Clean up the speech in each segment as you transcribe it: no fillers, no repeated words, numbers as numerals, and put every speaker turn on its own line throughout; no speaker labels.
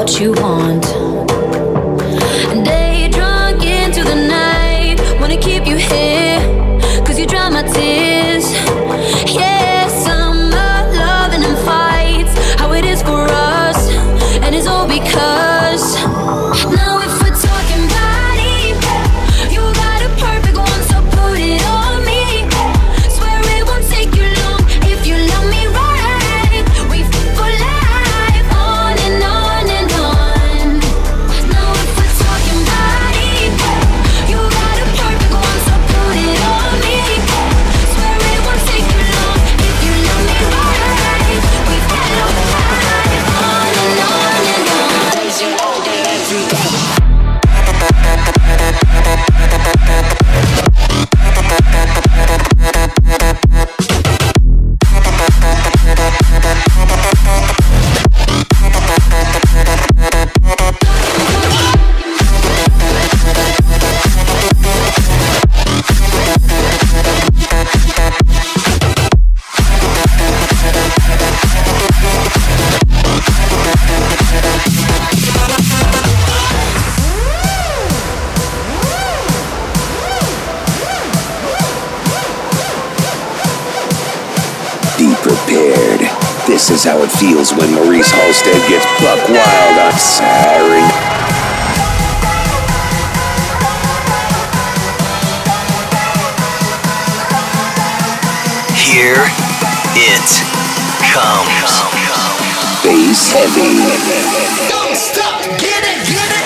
what you want. Day drunk into the night, wanna keep you here, cause you dry my tears. Yeah, summer, loving and fights, how it is for us, and it's all because now if we're talking body, you got a perfect one, so put it on me. Swear it won't take you long if you love me right. We for life, on and on and on. Now if we're talking body, you got a perfect one, so put it on me. Swear it won't take you long if you love me right. We for life, on and on and on. Dancing all day, every day.
Prepared. This is how it feels when Maurice Halsted gets buck wild on Saturday.
Here it comes.
Bass heavy.
Don't stop, get it, get it.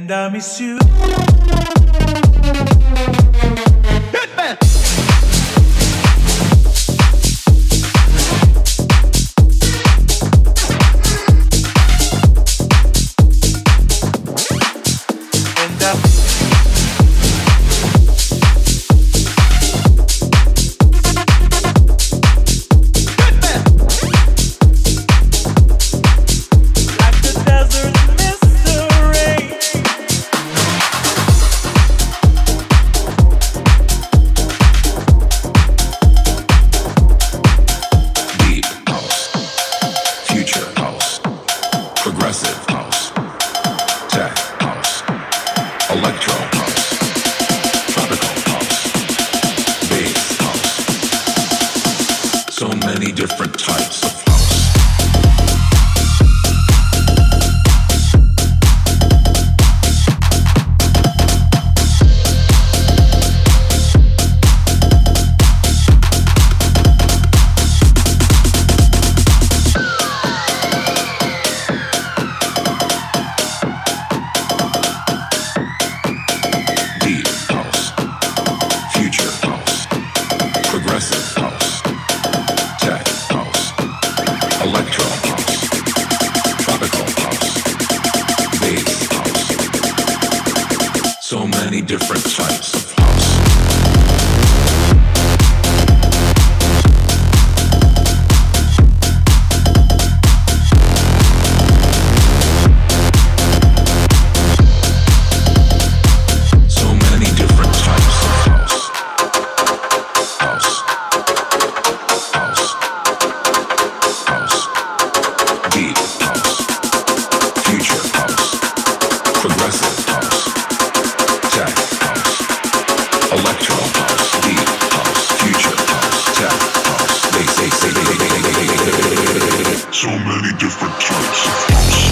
and I miss you.
Electro House, Tropical House, Bass House. So many different types of house. Different types of house. So many different types of house. House. House. House. Deep house. Future house. Progressive house. Tech house, electro house, deep house, future house, tech house. They say. So many different types of house.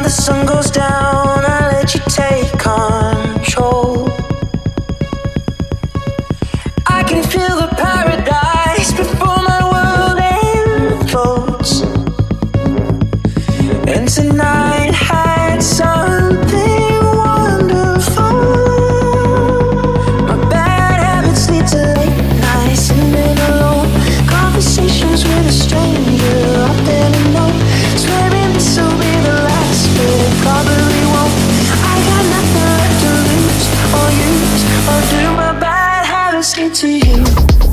the sun goes down, I let you take control. I can feel the paradise before my world implodes. And tonight had something wonderful. My bad habits lead to late nights and then alone conversations with a stranger I barely know. Swearing this will be the last, but it probably won't. I got nothing left to lose or use, or do my bad habits lead to you?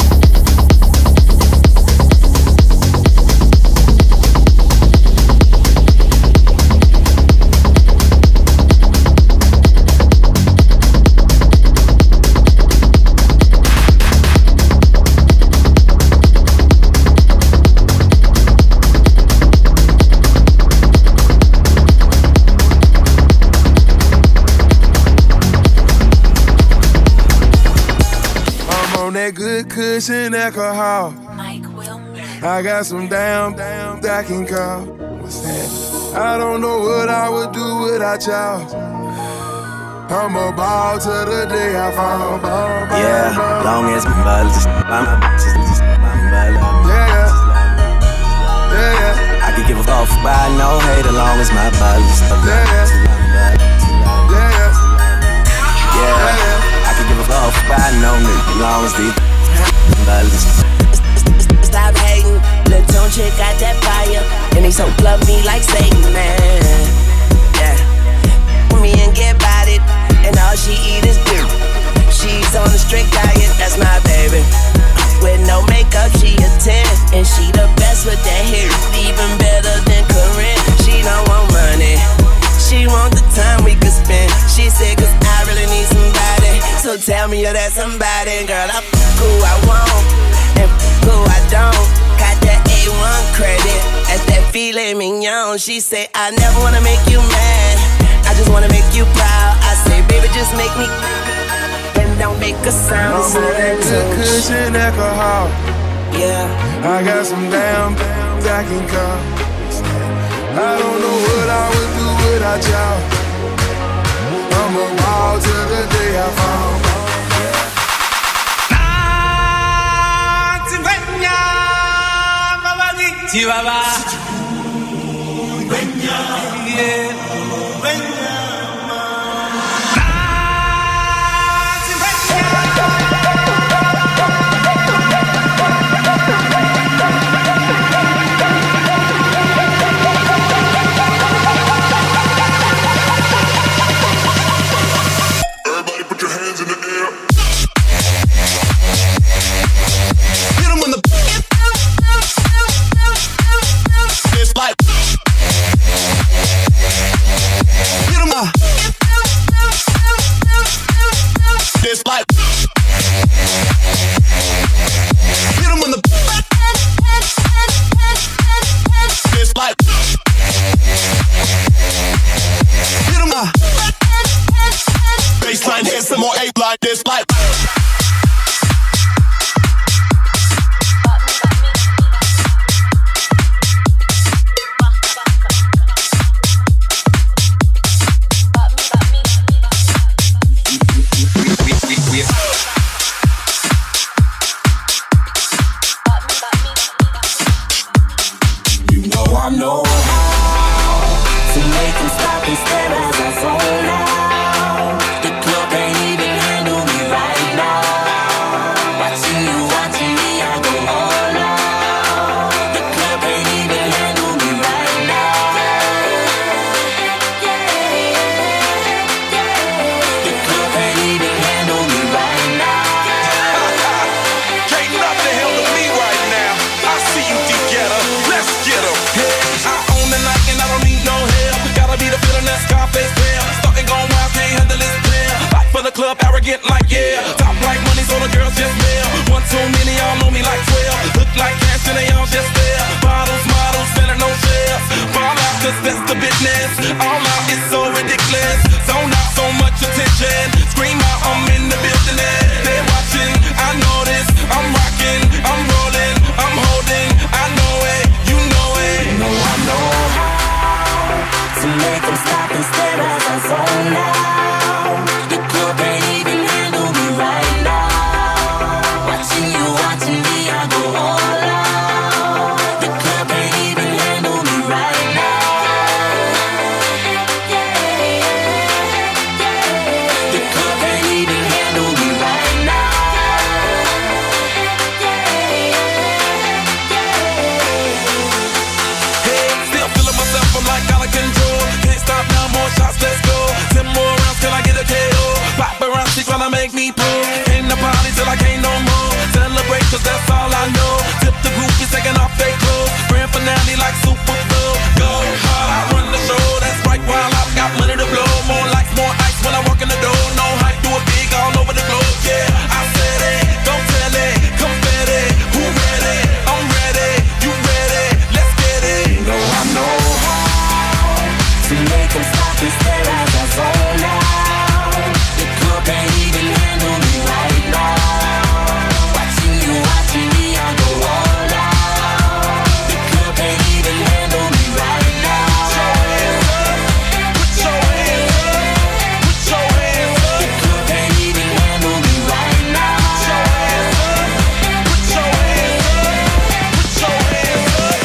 Good cushion alcohol. I got some damn that can call. What's that? I don't know what I would do without y'all. I'm a ball to the day I fall.
Yeah, long as my ball just
yeah.
I can give a fuck by no hate as long as my ball is yeah. I can give a fuck by no nigga as long as these
stop hating, Lil' Tone chick got that fire, and he so love me like Satan, man. Yeah, me and get about it, and all she eat is beer. She's on a strict diet, that's my baby. With no makeup, she a 10, and she the best with that hair, even better than Corinne. She don't want money, she want the time we could spend. She said, 'cause I really need somebody, so tell me you're that somebody. Girl, I'm who I want, and who I don't. Got that A1 credit, that's that filet mignon. She say, I never wanna make you mad, I just wanna make you proud. I say, baby, just make me, and don't make a sound.
I'm on that good cushion alcohol.
Yeah,
I got some damn that can call. I don't know what I would do without y'all. I'm a ball to the day I fall.
Chihuahua. Yeah.
Everybody put your hands in the air.
Hit 'em on the it's like hit 'em up. It's like hit 'em on the it's like hit 'em up. Baseline hit some more A-line. It's like
I know how to make them stop and stare as I zone out. The club ain't even handle me right now. Watching you, watching me, I go all out. The club ain't even handle me right now. The club ain't even handle me right now.
Can't nothing handle me right now. I see you, D-Getter. Let's get 'em.
I own the night and I don't need no help. Gotta be the feeling that Scarface feel. Starting going wild, can't handle this player. Fight for the club, arrogant like yeah. Top like money, so the girls just mail. One too many, y'all know me like 12. Look like cash and they all just there. Bottles, models, selling no shares. Fall out, 'cause that's the business. All out is so ridiculous. Zone out, so much attention. Scream out, I'm in the building. They're watching, I know this. I'm rocking, I'm rolling, I'm holding. I know it, you know it.
I know how to make them stop.
and stare as I zone out. The club can't even handle me right now. Watching me, I go all out. The club can't even handle me right now. Put your hands up, put your hands up. The club can't even handle me right now. Put your hands up, put your hands up.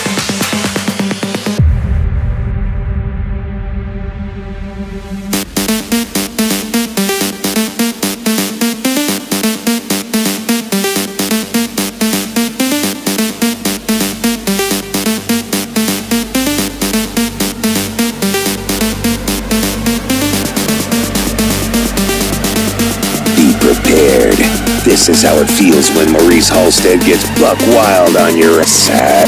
Be prepared. This is how it feels when Maurice Halsted gets buck wild on your side.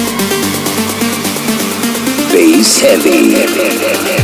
Bass heavy.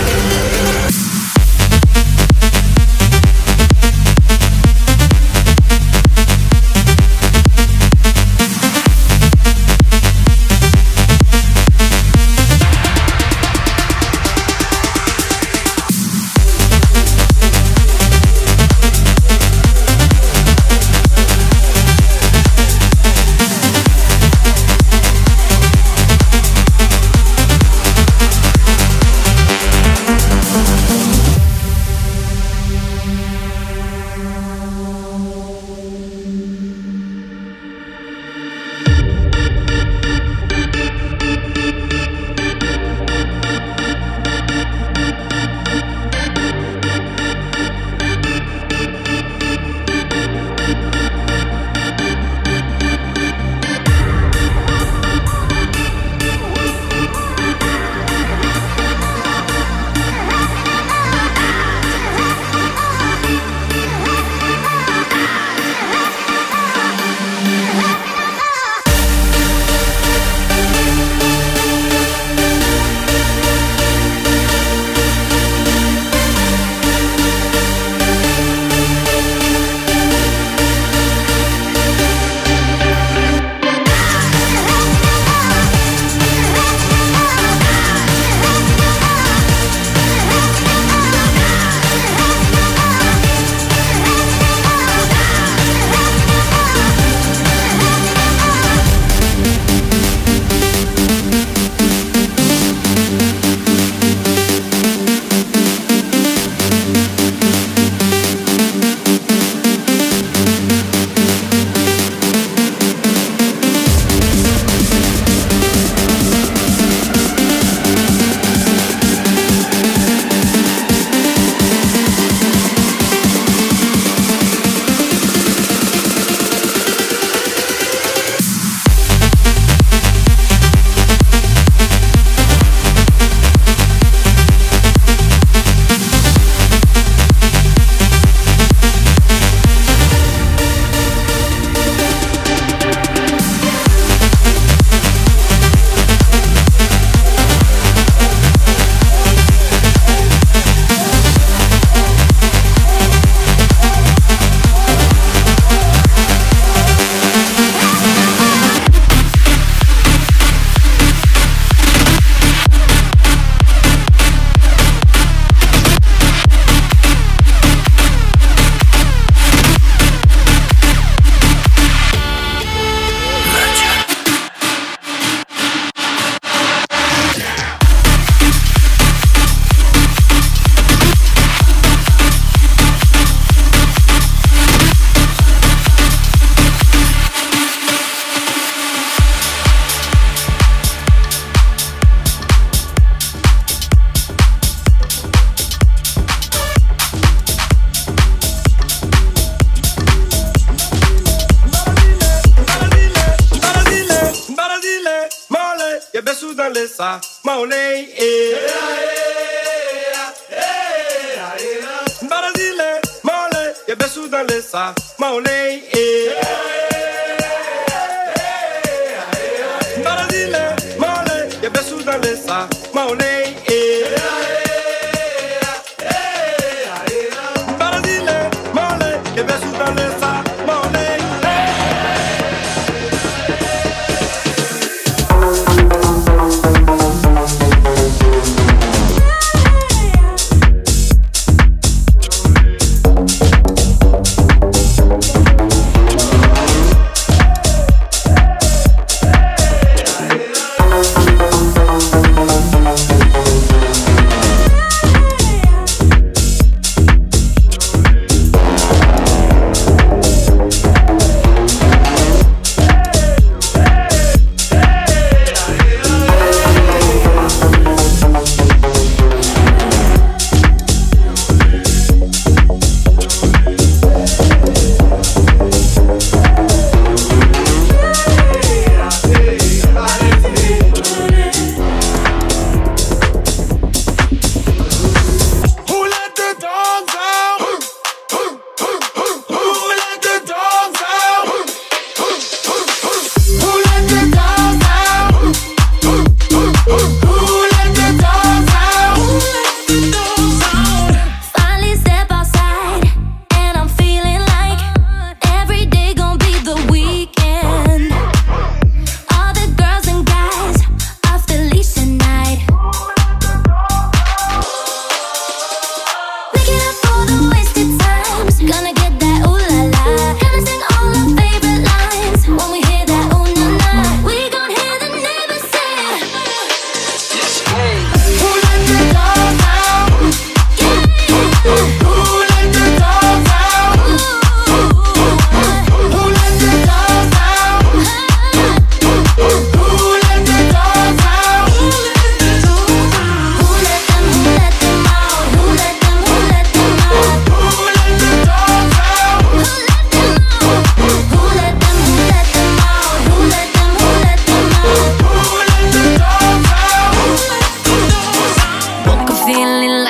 sa maulei Barazile mole ye besu dans le sa maulei Barazile mole ye besu dans le sa maulei Barazile mole ye besu dans le sa maulei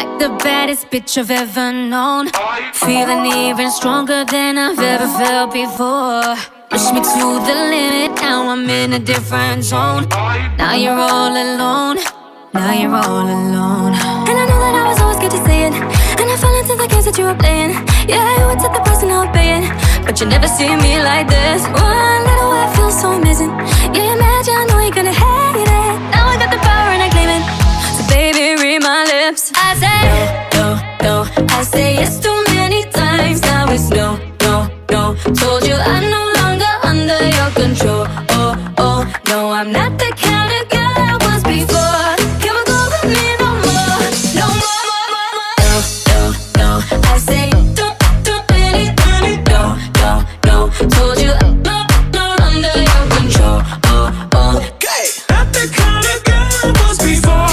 like the baddest bitch I've ever known. Feeling even stronger than I've ever felt before. Push me to the limit, now I'm in a different zone. Now you're all alone, now you're all alone.
And I know that I was always good to say it, and I fell into the games that you were playing. Yeah, you would take the price and I'll pay it,
but you never see me like this.
One little way feels so amazing. Yeah, imagine, I know you're gonna hate it.
Now I got the power and I claim it. So baby, read my lips. I say no, no, no. I say yes too many times. Now it's no, no, no. Told you I'm no longer under your control. Oh, oh, no, I'm not the kind of girl I was before. Come go with me no more, no more, more, more, more. No, no, no. I say don't any, no, no, no. Told you I'm no, no under your control. Oh, oh.
Okay, not the kind of girl I was before.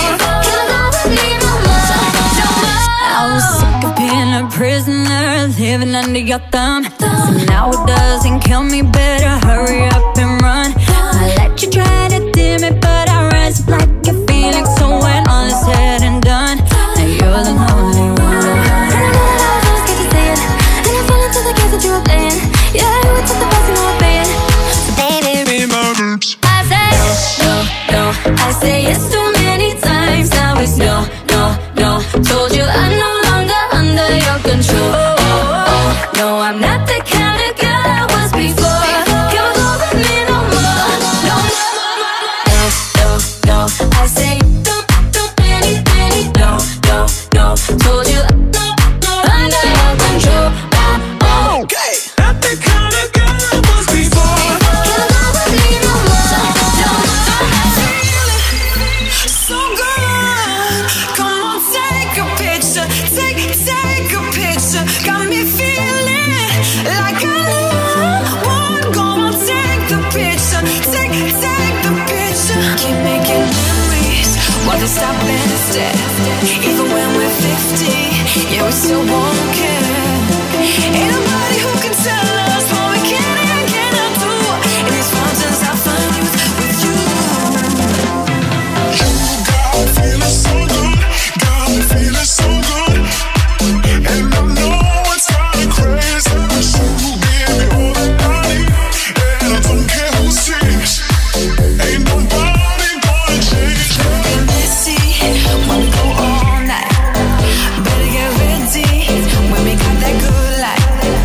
Prisoner living under your thumb. So now it doesn't kill me, better hurry up and run. I let you try to dim it, but I rise like a phoenix. So when all is said and done, now you're the only one.
And I know that I was always good to say it, and I fell into the games that you were playing. Yeah, you would take the price and I'll pay it.
So baby, read my lips. I say no, no, no. I say yes too many times. Now it's no, no, no. Told you I'm no longer under your control. Oh, oh, oh. No, I'm not the kind of girl I was before. Come go with me no more, no more, no, no, no. I say don't any, no, no, no. Told you no, no, under your control. Oh, oh.
Okay, not the kind of girl I was before.
Come go with me no more, no more.
So good, come on, take a picture, take a picture. Got me feeling like I live one. Go on, take the picture, take the picture. Keep making memories while they stop instead. Even when we're 50, yeah, we still won't care. Ain't nobody who can tell us what we can and cannot do. In these fountains I find youth with you.
Feeling so good, got me feeling so good. And I know it's kinda crazy, but you give me all that I need. And I don't care who sees, ain't nobody gonna change.
Get messy when we go all night. Better get ready when we got that good life.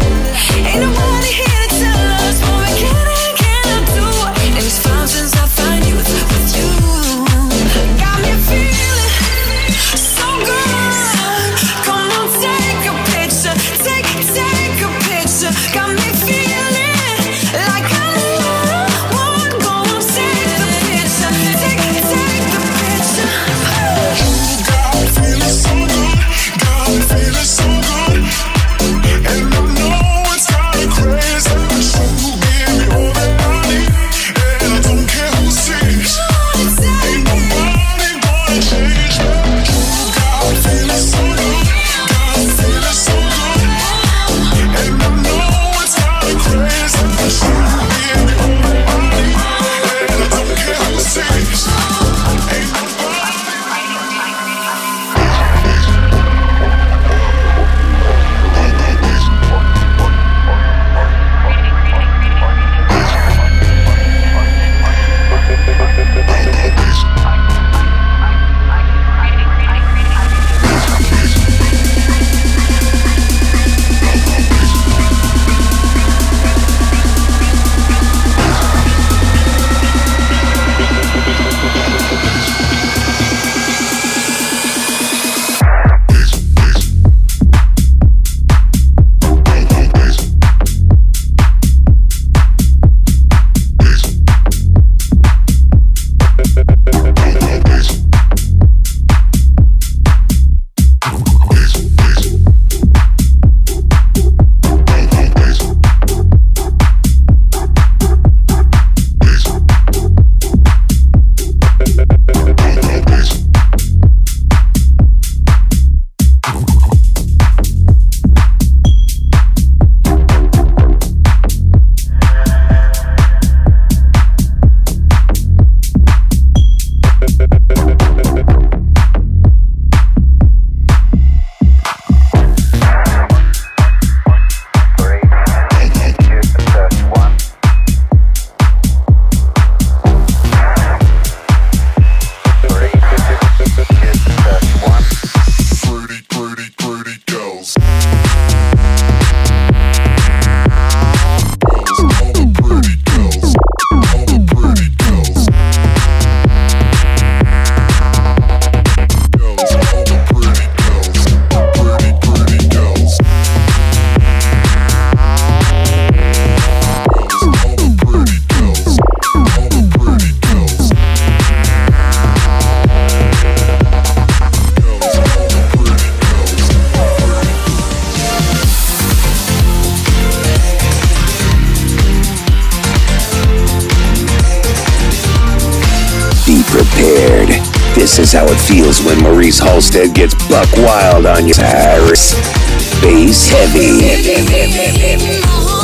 is how it feels when Maurice Halsted gets buck wild on your Paris. Bass heavy.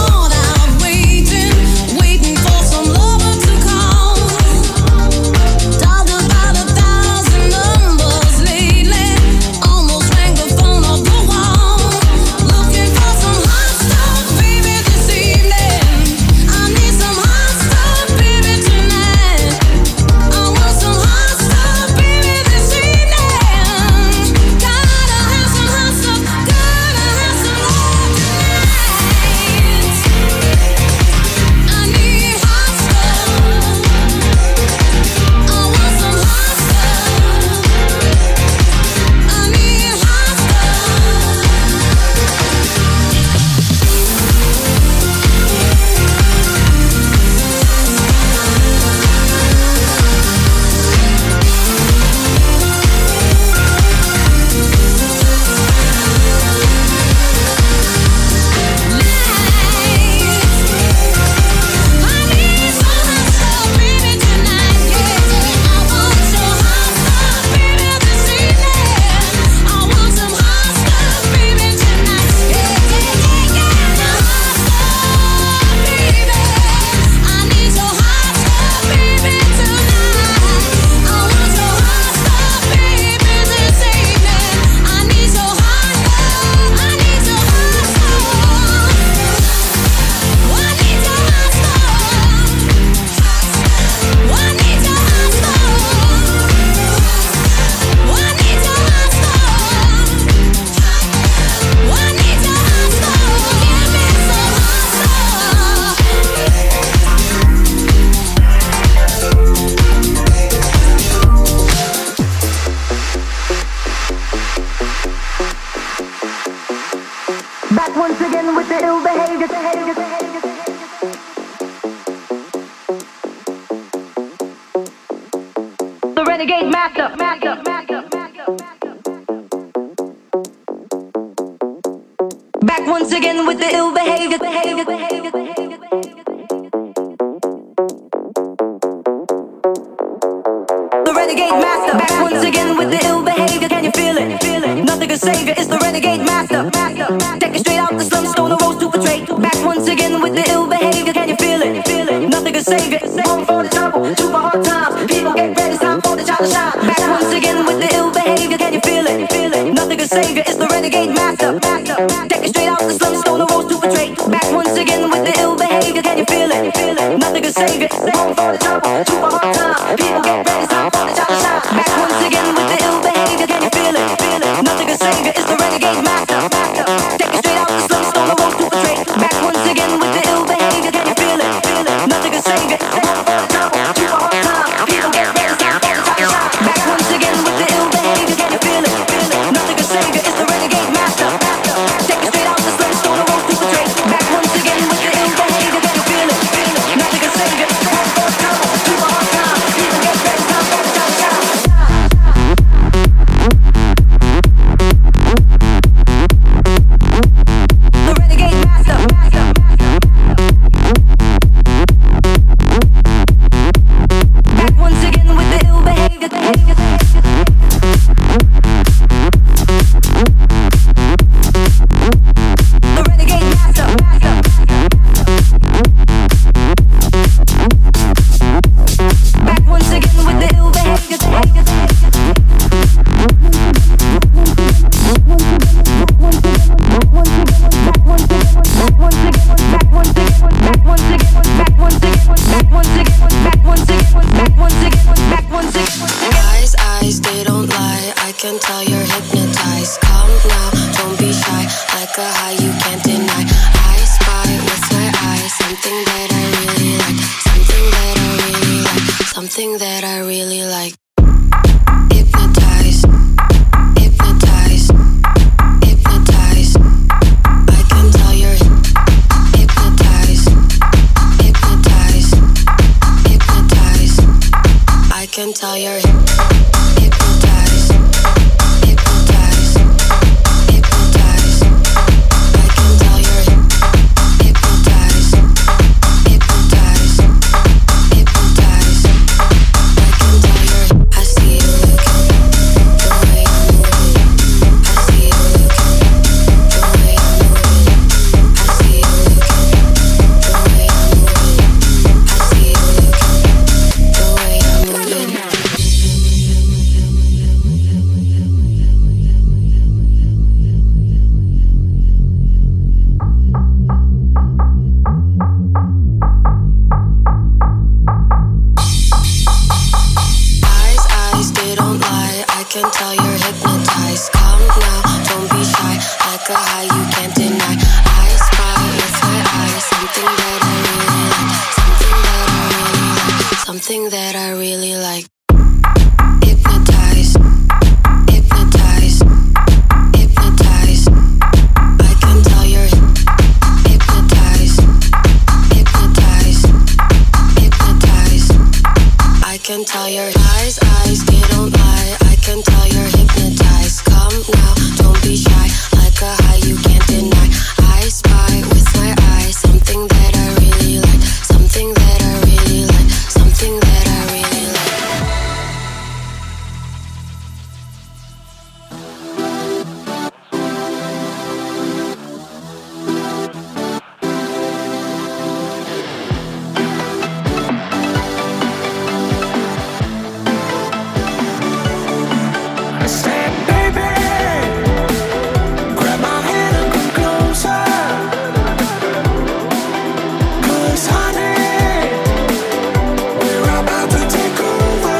Renegade Master. Back once again with the ill behavior. The Renegade Master. Back once again with the ill behavior. Can you feel it? Nothing can save you. It's the Renegade Master. Take it straight out the slum, stone a rose to portray. Back once again with the ill behavior. Can you feel it? Nothing can save you. Home for the trouble, two for hard times. People get ready, it's time for the child to shine. Back once again with the ill behavior. Can you feel it? Nothing can save you. It's the Renegade Master. Take it straight out the slum, stone a rose to portray. Back once again with the ill behavior. Can you feel it? Nothing can save you. Home for the trouble, two for hard times. People get ready, it's time for the child to shine. Back once again with the ill behavior. Can you feel it? Nothing can save you. It's the Renegade Master. Take it straight out the slum, stone a rose to portray. Back once again with the ill behavior. Can you feel it? Nothing can save you. Home for the trouble, two for hard times. People get ready, it's time for the child to shine. Back once again with the ill behavior. Can you feel it? Nothing can save you. It's the Renegade Master. Take it straight out the slum, stone a rose to portray. Back once again with the ill behavior. Can you feel it? Nothing can save you. Home for the trouble, two for hard times. People get ready, it's time for the child to shine. The Renegade Master. Back once again with the ill behavior. The Renegade Master. Back once again with the ill behavior.
Eyes, they don't lie. I can tell you're hypnotized. Calm now, don't be shy. Like a high you can't deny. I spy with my eyes something that I really like. Something that I really like. Something that I really like. Hypnotized. Hypnotized. Hypnotized. I can tell you're hypnotized. Hypnotized. Hypnotized. I can tell you're hypnotized. Hypnotized. Hypnotized. I be shy, like a high you can't deny. I spy with my eyes something that I really like, something that I really like, something that I really like.
I said, baby, grab my hand and come closer. 'Cause honey, we're about to take over.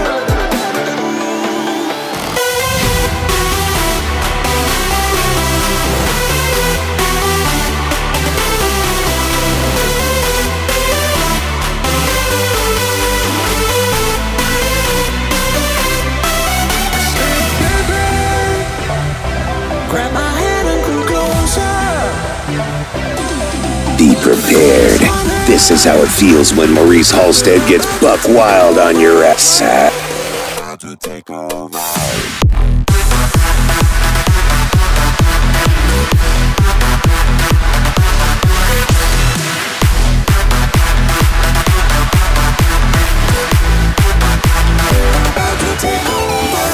Grab my hand and come closer.
Be prepared. This is how it feels when Maurice Halsted gets buck wild on your ass.
About to take over. About to take over.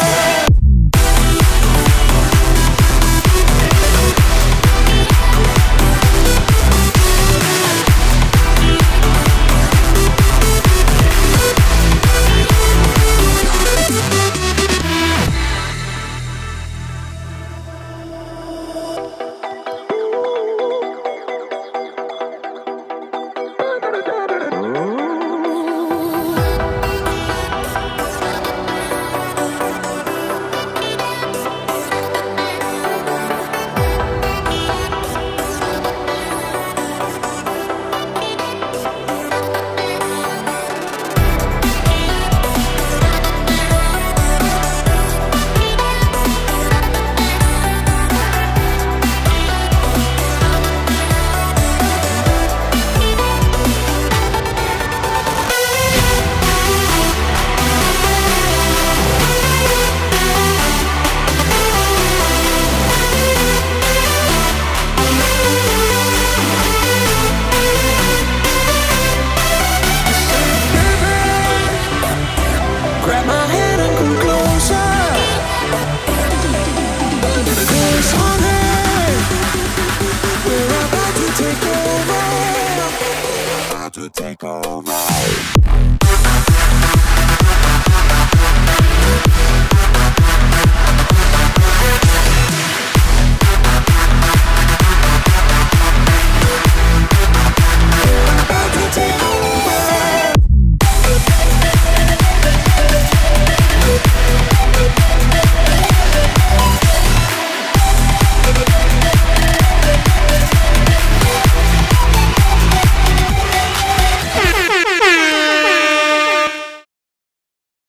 Grab my hand and come closer. 'Cause honey, we're about to take over. About to take over.